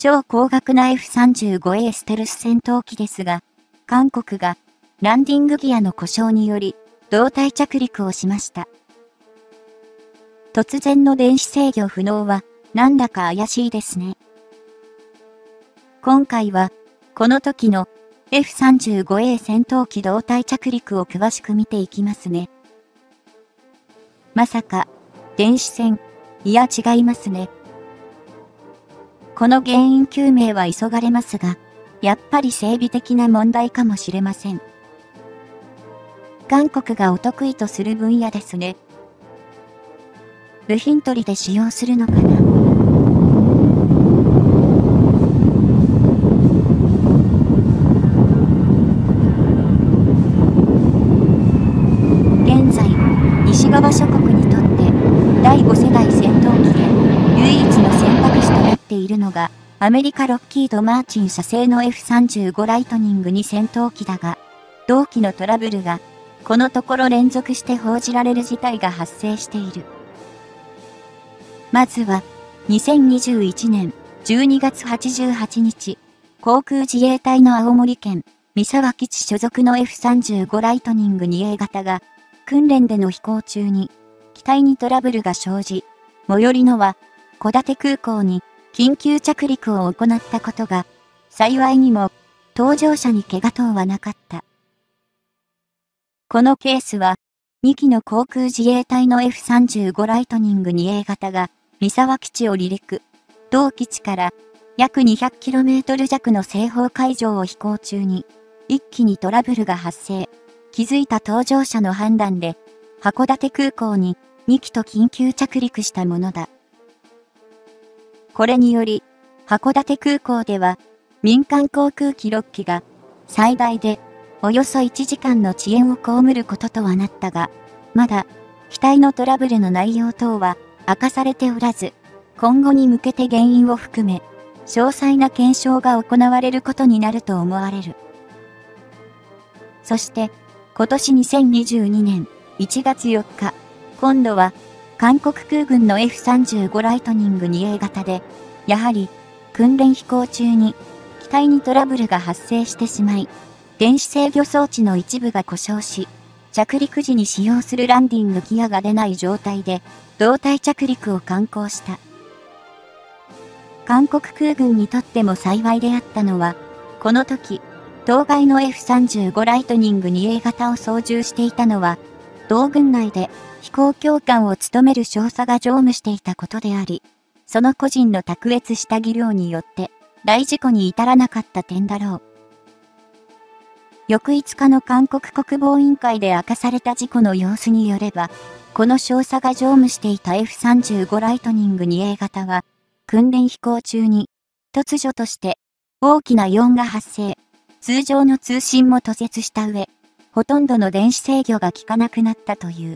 超高額な F-35A ステルス戦闘機ですが、韓国がランディングギアの故障により胴体着陸をしました。突然の電子制御不能はなんだか怪しいですね。今回はこの時の F-35A 戦闘機胴体着陸を詳しく見ていきますね。まさか電子戦、いや違いますね。この原因究明は急がれますが、やっぱり整備的な問題かもしれません。韓国がお得意とする分野ですね。部品取りで使用するのかな。現在、西側諸国にとって第5世代戦闘機で唯一の選択肢となっているのがアメリカロッキード・マーチン社製の F-35 ライトニング2戦闘機だが、同機のトラブルがこのところ連続して報じられる事態が発生している。まずは、2021年12月88日、航空自衛隊の青森県三沢基地所属の F-35 ライトニング 2A 型が、訓練での飛行中に、機体にトラブルが生じ、最寄りのは、小館空港に緊急着陸を行ったことが、幸いにも、搭乗者に怪我等はなかった。このケースは、2機の航空自衛隊の F-35 ライトニング 2A 型が、三沢基地を離陸、同基地から約 200km 弱の西方海上を飛行中に、一気にトラブルが発生。気づいた搭乗者の判断で、函館空港に2機と緊急着陸したものだ。これにより、函館空港では、民間航空機6機が、最大でおよそ1時間の遅延を被ることとはなったが、まだ、機体のトラブルの内容等は、明かされておらず、今後に向けて原因を含め、詳細な検証が行われることになると思われる。そして、今年2022年1月4日、今度は、韓国空軍の F-35 ライトニング 2A 型で、やはり、訓練飛行中に、機体にトラブルが発生してしまい、電子制御装置の一部が故障し、着陸時に使用するランディングギアが出ない状態で、胴体着陸を敢行した。韓国空軍にとっても幸いであったのは、この時、当該の F-35 ライトニング 2A 型を操縦していたのは、同軍内で飛行教官を務める少佐が乗務していたことであり、その個人の卓越した技量によって大事故に至らなかった点だろう。翌5日の韓国国防委員会で明かされた事故の様子によれば、この少佐が乗務していた F-35 ライトニング 2A 型は、訓練飛行中に突如として大きな異音が発生、通常の通信も途絶した上、ほとんどの電子制御が効かなくなったという。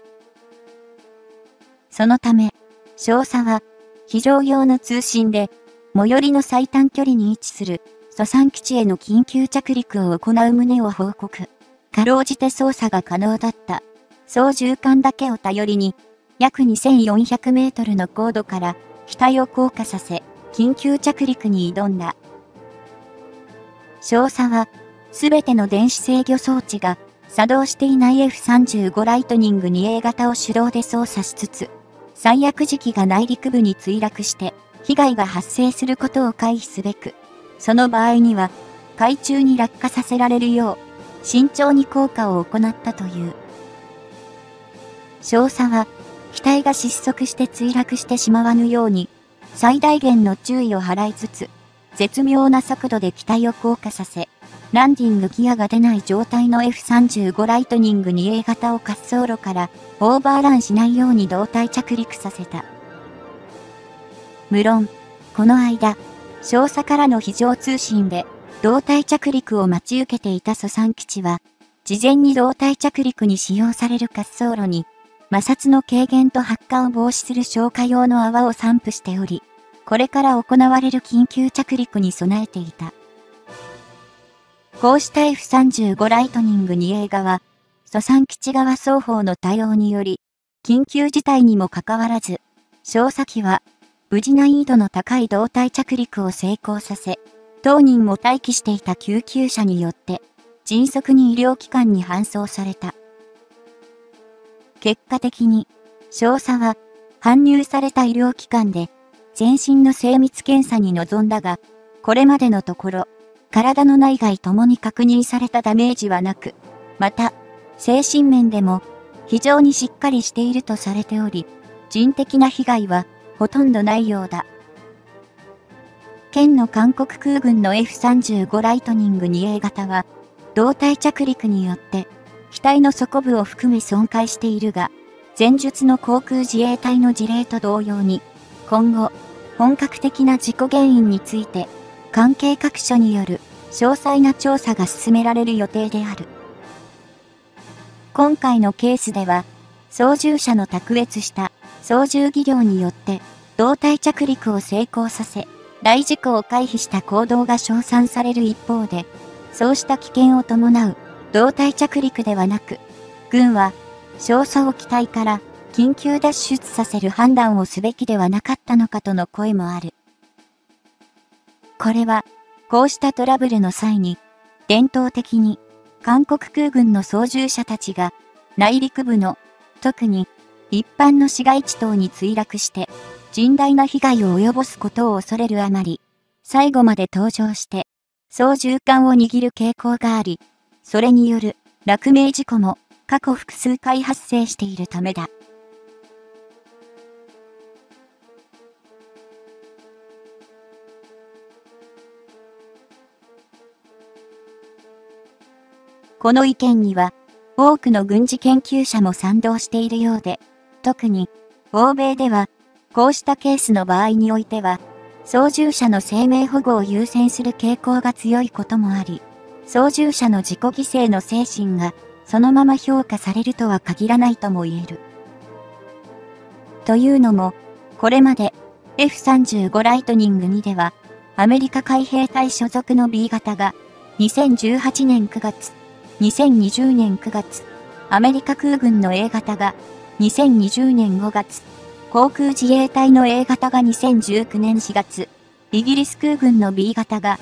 そのため、少佐は非常用の通信で最寄りの最短距離に位置するソサン基地への緊急着陸を行う旨を報告。かろうじて操作が可能だった。操縦桿だけを頼りに、約2400メートルの高度から機体を降下させ、緊急着陸に挑んだ。少佐は、すべての電子制御装置が作動していない F-35 ライトニング 2A 型を手動で操作しつつ、最悪時機が内陸部に墜落して、被害が発生することを回避すべく、その場合には、海中に落下させられるよう、慎重に降下を行ったという。少佐は、機体が失速して墜落してしまわぬように、最大限の注意を払いつつ、絶妙な速度で機体を降下させ、ランディングギアが出ない状態の F-35 ライトニング 2A 型を滑走路からオーバーランしないように胴体着陸させた。無論、この間、少佐からの非常通信で、胴体着陸を待ち受けていたソサン基地は、事前に胴体着陸に使用される滑走路に、摩擦の軽減と発火を防止する消火用の泡を散布しており、これから行われる緊急着陸に備えていた。こうした F-35 ライトニング 2A 側、ソサン基地側双方の対応により、緊急事態にもかかわらず、少佐機は無事難易度の高い胴体着陸を成功させ、当人も待機していた救急車によって、迅速に医療機関に搬送された。結果的に、少佐は、搬入された医療機関で、全身の精密検査に臨んだが、これまでのところ、体の内外ともに確認されたダメージはなく、また、精神面でも、非常にしっかりしているとされており、人的な被害は、ほとんどないようだ。県の韓国空軍の F-35 ライトニング 2A 型は、胴体着陸によって、機体の底部を含め損壊しているが、前述の航空自衛隊の事例と同様に、今後、本格的な事故原因について、関係各所による詳細な調査が進められる予定である。今回のケースでは、操縦者の卓越した操縦技量によって、胴体着陸を成功させ、大事故を回避した行動が称賛される一方で、そうした危険を伴う胴体着陸ではなく、軍は少佐を機体から緊急脱出させる判断をすべきではなかったのかとの声もある。これは、こうしたトラブルの際に、伝統的に韓国空軍の操縦者たちが内陸部の特に一般の市街地等に墜落して甚大な被害を及ぼすことを恐れるあまり、最後まで搭乗して操縦桿を握る傾向があり、それによる落命事故も過去複数回発生しているためだ。この意見には多くの軍事研究者も賛同しているようで、特に欧米ではこうしたケースの場合においては操縦者の生命保護を優先する傾向が強いこともあり、操縦者の自己犠牲の精神がそのまま評価されるとは限らないとも言える。というのも、これまで F-35 ライトニング2ではアメリカ海兵隊所属の B 型が2018年9月、2020年9月、アメリカ空軍の A 型が2020年5月、航空自衛隊の A 型が2019年4月、イギリス空軍の B 型が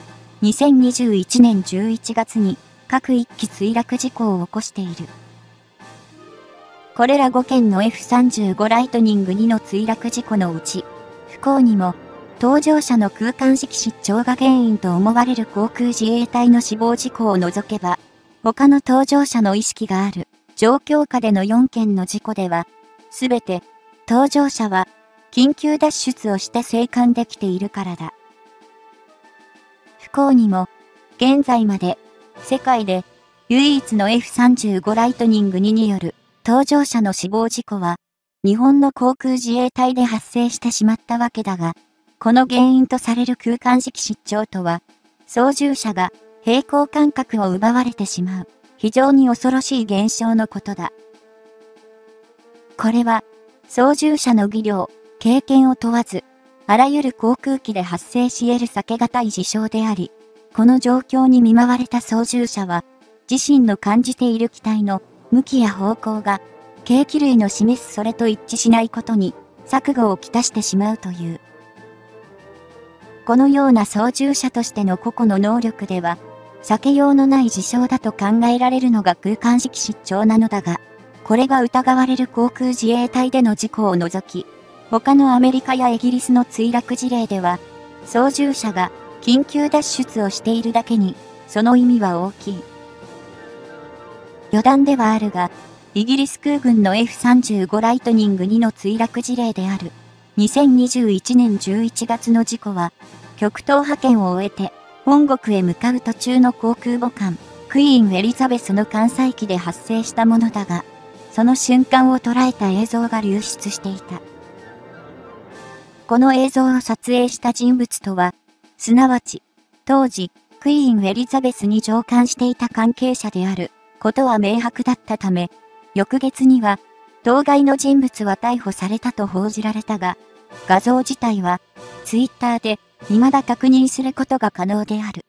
2021年11月に各1機墜落事故を起こしている。これら5件の F-35 ライトニング2の墜落事故のうち、不幸にも搭乗者の空間識失調が原因と思われる航空自衛隊の死亡事故を除けば、他の搭乗者の意識がある状況下での4件の事故では、すべて搭乗者は緊急脱出をして生還できているからだ。不幸にも、現在まで世界で唯一の F-35 ライトニング2による搭乗者の死亡事故は、日本の航空自衛隊で発生してしまったわけだが、この原因とされる空間識失調とは、操縦者が平衡感覚を奪われてしまう、非常に恐ろしい現象のことだ。これは、操縦者の技量、経験を問わず、あらゆる航空機で発生し得る避けがたい事象であり、この状況に見舞われた操縦者は、自身の感じている機体の向きや方向が、計器類の示すそれと一致しないことに、錯誤をきたしてしまうという。このような操縦者としての個々の能力では、避けようのない事象だと考えられるのが空間識失調なのだが、これが疑われる航空自衛隊での事故を除き、他のアメリカやイギリスの墜落事例では、操縦者が緊急脱出をしているだけに、その意味は大きい。余談ではあるが、イギリス空軍の F-35 ライトニング2の墜落事例である、2021年11月の事故は、極東派遣を終えて、本国へ向かう途中の航空母艦、クイーン・エリザベスの艦載機で発生したものだが、その瞬間を捉えた映像が流出していた。この映像を撮影した人物とは、すなわち、当時、クイーン・エリザベスに乗艦していた関係者であることは明白だったため、翌月には、当該の人物は逮捕されたと報じられたが、画像自体は、ツイッターで、未だ確認することが可能である。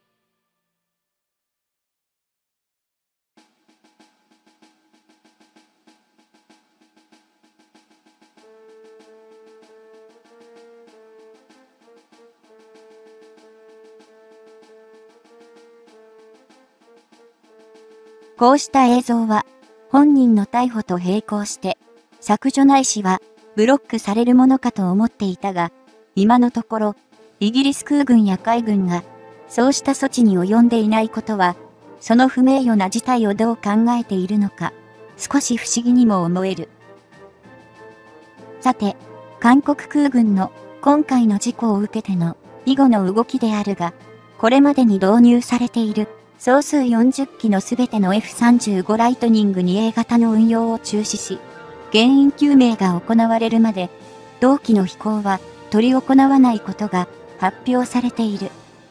こうした映像は、本人の逮捕と並行して、削除ないしは、ブロックされるものかと思っていたが、今のところ、イギリス空軍や海軍が、そうした措置に及んでいないことは、その不名誉な事態をどう考えているのか、少し不思議にも思える。さて、韓国空軍の今回の事故を受けての以後の動きであるが、これまでに導入されている総数40機のすべての F35 ライトニング 2A 型の運用を中止し、原因究明が行われるまで、同機の飛行は執り行わないことが発表されている。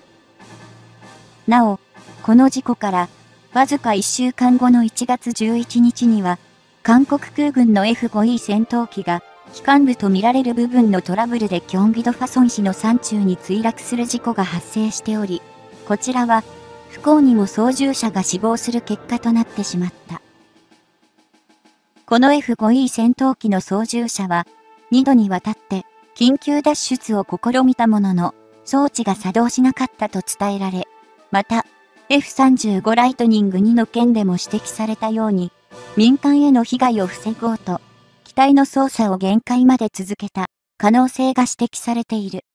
なお、この事故からわずか1週間後の1月11日には、韓国空軍の F5E 戦闘機が機関部とみられる部分のトラブルでキョンギドファソン市の山中に墜落する事故が発生しており、こちらは不幸にも操縦者が死亡する結果となってしまった。この F5E 戦闘機の操縦者は2度にわたって緊急脱出を試みたものの装置が作動しなかったと伝えられ、また F35 ライトニング2の件でも指摘されたように民間への被害を防ごうと機体の操作を限界まで続けた可能性が指摘されている。